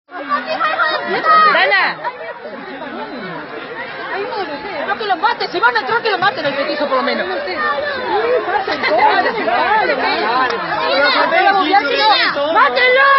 ¡Dana! No, que los mate, si van a entrar que los maten el petizo por lo menos. ¡Mátenlo!